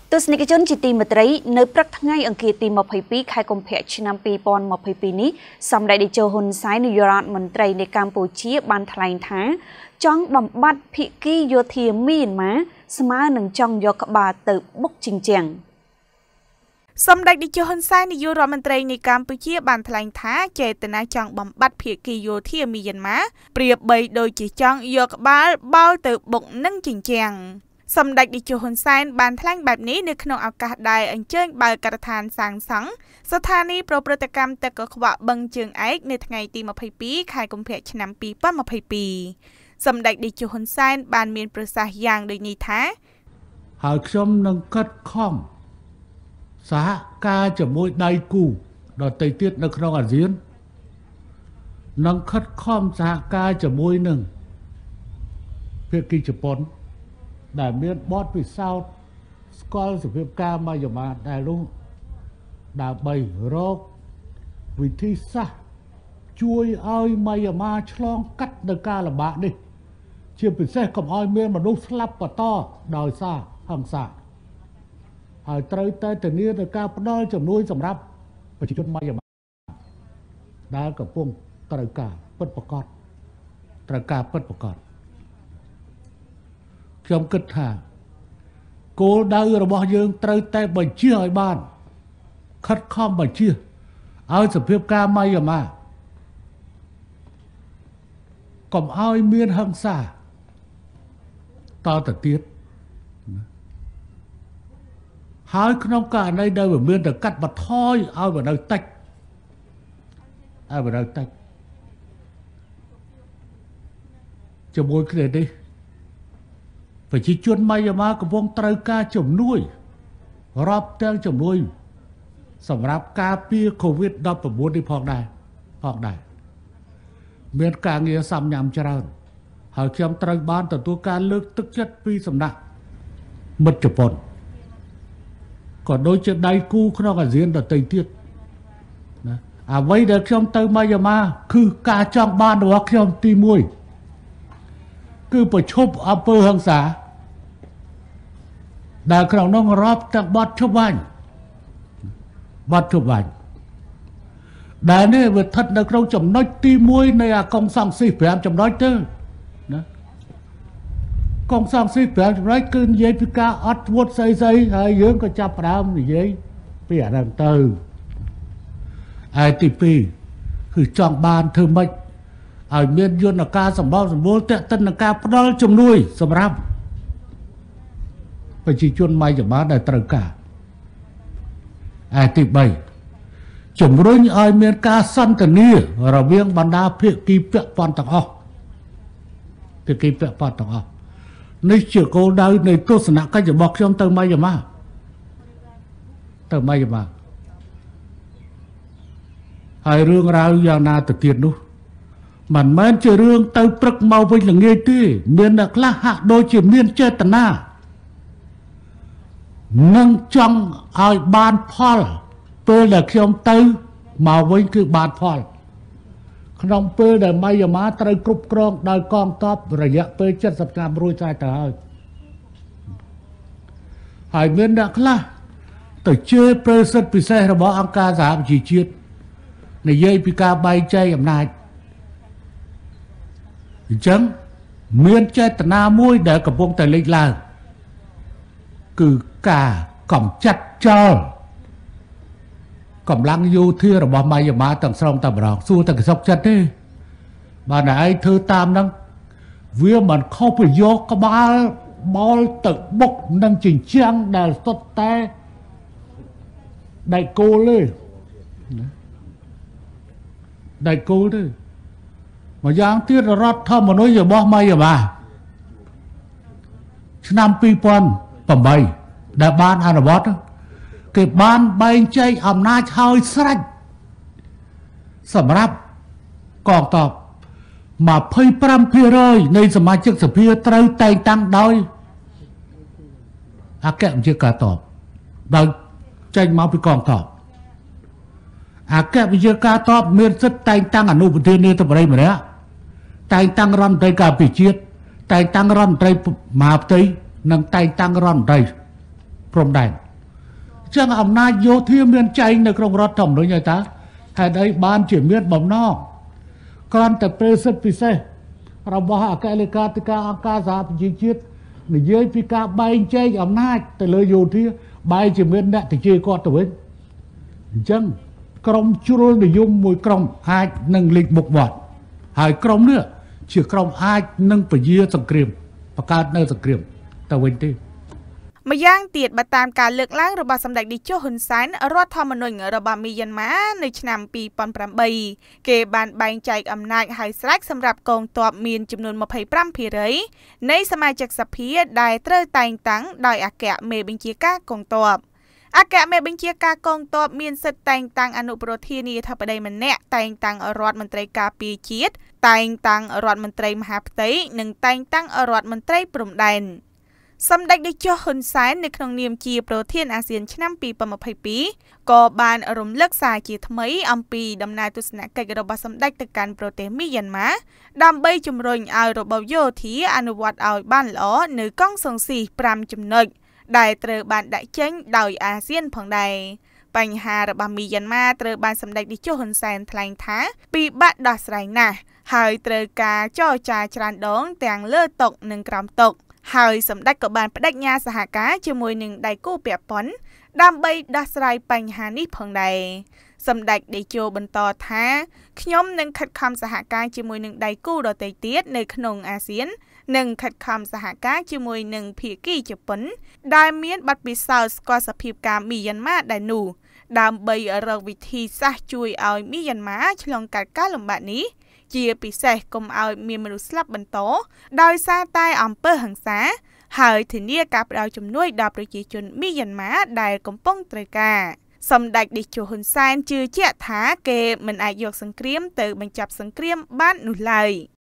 ទស្សនិកជនជាទីមេត្រីនៅព្រឹកថ្ងៃអង្គារទី22ខែកុម្ភៈឆ្នាំ2022នេះសម្ដេចតេជោហ៊ុនសែននាយករដ្ឋមន្ត្រីនៃកម្ពុជាបានថ្លែងថាចង់បំបត្តិភាគីយោធាមីយ៉ាន់ម៉ាស្មើនឹងចង់យកក្បាលទៅបុកជញ្ជាំងសម្ដេចតេជោហ៊ុនសែននាយករដ្ឋមន្ត្រីនៃកម្ពុជាបានថ្លែងថាចេតនាចង់បំបត្តិភាគីយោធាមីយ៉ាន់ម៉ាប្រៀបបីដូចជាចង់យកក្បាលបោលទៅបុកនឹងជញ្ជាំងសម្ដេចតេជោហ៊ុនសែនបានថ្លែងបែបនេះនៅក្នុងឱកាសដែលអញ្ជើញបើកការដ្ឋានសាងសង់ស្ថានីយ៍ប្រព្រឹត្តកម្មទឹកកខ្វក់បឹងជើងឯកនៅថ្ងៃទី22ខែកុម្ភៈឆ្នាំ2022សម្ដេចតេជោហ៊ុនសែនបានមានប្រសាសន៍យ៉ាងដូចនេះថាហើយខ្ញុំនឹងកាត់ខំសហការជាមួយដៃគូដទៃទៀតនៅក្នុងអាស៊ាននឹងខិតខំសហការជាមួយនឹងភាគីជប៉ុនដែលមានបទពិសោធន៍ស្គាល់សភាពការម៉ាយ៉ាម៉ាដែលនោះដើម្បីរកវិធីសាស្ត្រជួយឲ្យម៉ាយ៉ាម៉ាឆ្លងកាត់នៅការលំបាកនេះជាពិសេសកុំឲ្យមានមនុស្សស្លាប់បន្តដោយសារហិង្សាហើយត្រូវតែធានាដល់ការផ្ដល់ជំនួយសម្រាប់ប្រជាជនម៉ាយ៉ាម៉ាដែលកំពុងត្រូវការពិតប្រាកដខ្ញុំគិតថាគោលដៅរបស់យើងត្រូវតែបញ្ជាឲ្យបានខិតខំបញ្ជាឲ្យសភាពការម៉ាយ៉ាម៉ាកុំឲ្យមានហិង្សាតទៅទៀតហើយក្នុងករណីដែលវាមានតែកាត់បន្ថយឲ្យវានៅតិចជាមួយគ្នានេះប្រជាជនម៉ាយ៉ាម៉ាកំពុងត្រូវការជំនួយរាប់ទាំងជំនួយសម្រាប់ការពារ COVID-19 នេះផងដែរមានការងារសាំញ៉ាំច្រើនហើយខ្ញុំត្រូវបានទទួលការលើកទឹកចិត្តពីសំណាក់មិត្តជប៉ុនក៏ដូចជាដៃគូក្នុងអាស៊ានដទៃទៀតណាអ្វីដែលខ្ញុំទៅម៉ាយ៉ាម៉ាគឺការចង់បានរបស់ខ្ញុំទី1គឺប្រឈប់អំពើហិង្សាដែលក្នុងនោះរាប់ទាំងបទឈប់បាញ់ដែលនេះវាស្ថិតនៅក្នុងចំណុចទី1នៃអាកុងសង្ស៊ី5ចំណុចទៅណាកុងសង្ស៊ី5ចំណុចគឺនិយាយពីការអត់ធ្មត់ស្អីហើយយើងក៏ចាប់ផ្ដើមនិយាយពីអាហ្នឹងទៅហើយទី2គឺចង់បានធ្វើម៉េចឲ្យមានយន្តការសម្បល់សម្បូរទាក់ទិននឹងការផ្ដល់ជំនួយសម្រាប់ប្រជាជនម៉ាយ៉ាម៉ាដែលត្រូវការហើយទី3ជំរុញឲ្យមានការសន្ទនារវាងបណ្ដាភាគីពាក់ព័ន្ធទាំងអស់នេះជាគោលដៅនៃទស្សនកិច្ចរបស់ខ្ញុំទៅម៉ាយ៉ាម៉ាហើយរឿងរ៉ាវយ៉ាងណាទៅទៀតនោះមិនមែនជារឿងទៅព្រឹកមកវិញល្ងាចទេមានអ្នកខ្លះហាក់ដូចជាមានចេតនានឹងចង់ឲ្យបានផលពេលដែលខ្ញុំទៅមកវិញគឺបានផលក្នុងពេលដែលម៉ាយ៉ាម៉ាត្រូវគ្រប់គ្រងដោយកងទ័ពរយៈពេល70ឆ្នាំរួចទៅហើយមានអ្នកខ្លះទៅជេរប្រសិទ្ធពិសេសរបស់អង្គការសហប្រជាជាតិនិយាយពីការបែងចែកអំណាចអញ្ចឹងមានចេតនាមួយដែលកំពុងតែលេចឡើងគឺការកម្ចាត់ចោលកម្លាំងយោធារបស់ម៉ាយ៉ាម៉ាទាំងស្រុងតែម្ដងសួរតែកសុកចិត្តទេបើណែឯងធ្វើតាមហ្នឹងវាមិនខុសពីយកក្បាលបោលទៅបុកនឹងជញ្ជាំងដែលសុទ្ធតែដៃគោលទេមួយយ៉ាងទៀតរដ្ឋធម្មនុញ្ញរបស់ម៉ាយ៉ាម៉ាឆ្នាំ2008ដែលបានអនុវត្តគេបានបែងចែកអំណាចហើយស្រេចសម្រាប់កងទ័ព 25% នៃសមាជិកសភាត្រូវតែងតាំងដោយអគ្គវិជ្ជាការទ័ពដោយចេញមកពីកងទ័ពអគ្គវិជ្ជាការទ័ពមានសិទ្ធិតែងតាំងអនុប្រធានាធិបតីម្នាក់តែងតាំងរដ្ឋមន្ត្រីការពារជាតិតែងតាំងរដ្ឋមន្ត្រីមហាផ្ទៃនិងតែងតាំងរដ្ឋមន្ត្រីព្រំដែនចឹងអំណាចយោធាមានចែងនៅក្នុងរដ្ឋធម្មនុញ្ញហើយតាហេតុអីបានជាមានបំណងគ្រាន់តែប្រេសិទ្ធពិសេសរបស់អគ្គលេខាធិការអង្គការសហប្រជាជាតិនិយាយពីការបែងចែកអំណាចទៅលើយោធាបែរជាមានអ្នកទៅជេរគាត់ទៅវិញអញ្ចឹងក្រុមជ្រុលនិយមមួយក្រុមអាចនឹងលេចមុខមាត់ហើយក្រុមនេះជាក្រុមអាចនឹងពជាសង្គ្រាមបង្កើតនៅសង្គ្រាមទៅវិញទេម្យ៉ាងទៀតបើតាមការលើកឡើងរបស់សម្ដេចតេជោហ៊ុនសែនរដ្ឋធម្មនុញ្ញរបស់មីយ៉ាន់ម៉ានៅឆ្នាំ2008គេបានបែងចែកអំណាចហើយស្រេចសម្រាប់កងទ័ពមានចំនួន 25% នៃសមាជិកសភាដែលត្រូវតែងតាំងដោយអគ្គមេបញ្ជាការកងទ័ពអគ្គមេបញ្ជាការកងទ័ពមានសិទ្ធិតែងតាំងអនុប្រធានាធិបតីម្នាក់តែងតាំងរដ្ឋមន្ត្រីការពារជាតិតែងតាំងរដ្ឋមន្ត្រីមហាផ្ទៃនិងតែងតាំងរដ្ឋមន្ត្រីព្រំដែនសម្ដេចតេជោហ៊ុនសែននៅក្នុងនាមជាប្រធានអាស៊ានឆ្នាំ2022ក៏បានរំលឹកសារជាថ្មីអំពីដំណើរទស្សនកិច្ចរបស់សម្ដេចទៅកាន់ប្រទេសមីយ៉ាន់ម៉ាដើម្បីជំរុញឲ្យរបបយោធាអនុវត្តឲ្យបានល្អនៅកងសង្ស៊ី5ចំណុចដែលត្រូវបានដាក់ចេញដោយអាស៊ានផងដែរបញ្ហារបស់មីយ៉ាន់ម៉ាត្រូវបានសម្ដេចតេជោហ៊ុនសែនថ្លែងថាពិបាកដោះស្រាយណាស់ហើយត្រូវការចរចាច្រើនដងទាំងលើតុនិងក្រោមតុហើយសម្ដេចក៏បានបដិញ្ញាសហការជាមួយនឹងដៃគូពាក់ព័ន្ធដើម្បីដោះស្រាយបញ្ហានេះផងដែរសម្ដេចតេជោបន្តថាខ្ញុំនឹងខិតខំសហការជាមួយនឹងដៃគូដទៃទៀតនៅក្នុងអាស៊ាននិងខិតខំសហការជាមួយនឹងភាគីជប៉ុនដែលមានបទពិសោធន៍ស្គាល់សភាពការមីយ៉ាន់ម៉ាដែរនោះដើម្បីរកវិធីសាស្ត្រជួយឲ្យមីយ៉ាន់ម៉ាឆ្លងកាត់ការលំបាកនេះជាពិសេសកុំឲ្យមានមនុស្សស្លាប់បន្តដោយសារតែអំពើហិង្សាហើយធានាការផ្ដល់ជំនួយដល់ប្រជាជនមីយ៉ាន់ម៉ាដែលកំពុងត្រូវការសម្ដេចតេជោហ៊ុនសែនជឿជាក់ថាគេមិនអាចយកសង្គ្រាមទៅបញ្ចប់សង្គ្រាមបាននោះឡើយ